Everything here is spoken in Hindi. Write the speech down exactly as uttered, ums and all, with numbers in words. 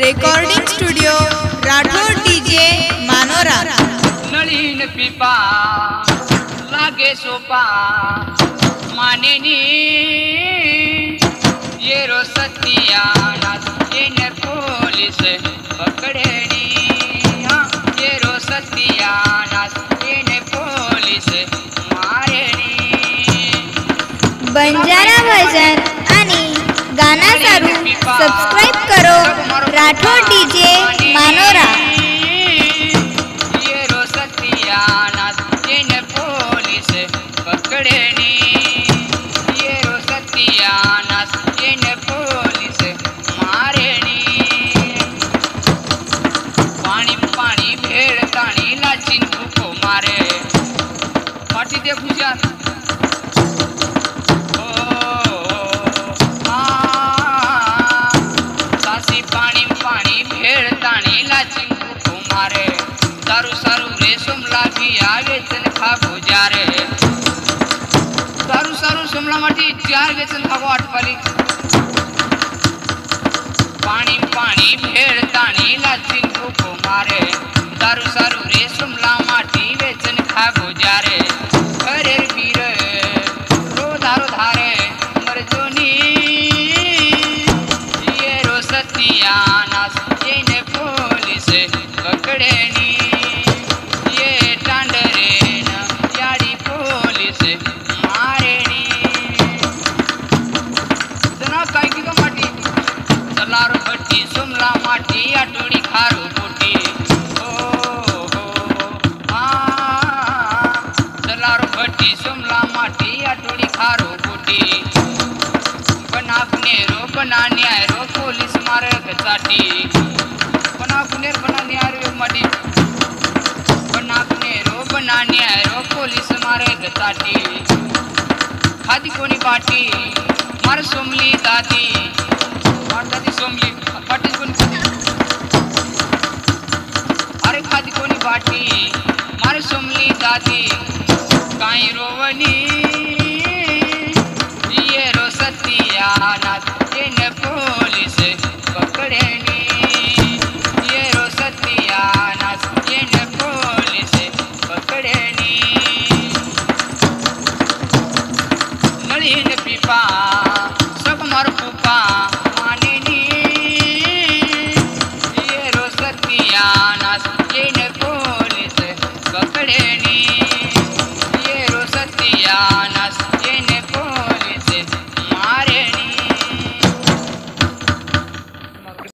Recording studio Rathod DJ Manora. नळीन पिपा लागे सोपा मानेनी ये रो सतियाना येने पोलीस पकडेनी ये रो सतियाना येने पोलीस मारेनी। बंजारा भजन आणि गाना सारू सबस्क्राइब करो राठोड डीजे मानोरा। ये रो सतियाना येने पोलीस पकडेनी ये रो सतियाना येने पोलीस मारेनी। पाणी पाणी भेड़ ताणी लाचीन भूको मारे पाटी दे गुजर पानी पानी भेड़ ताणी लाचीन भूको मारे। सारू सारू रे सोमला भी वेचन खागो जारे सारू सारू सोमला माटी चार वेचन खागो आटपाली। पानी पानी भेड़ ताणी लाचीन भूको मारे। सारू सारू रे सोमला माटी वेचन खागो जारे। अरे वीर रो धारो धारे मरजोनी ये रो सतियाना येने पोलीस पकडेनी ये टांडरेन याडी पोलीस मारेनी। जना काय की तो माटी चलारो भट्टी सोमला माटी आटोडी खारो बोटी ओ हो आ चलारो भट्टी सोमला माटी आटोडी खारो बोटी। बना कुनेरो बना न्यायरो पोलीस मारे गचाटी बना कुनेर बना न्यायरो माटी बना कुनेरो बना न्यायरो पोलीस मारे गचाटी। खादी कोनी बाटी मार सोमली दादी मार दादी सोमली बाटी कोनी अरे खादी कोनी बाटी मार सोमली दादी काई रोवनी ये रो सतियाना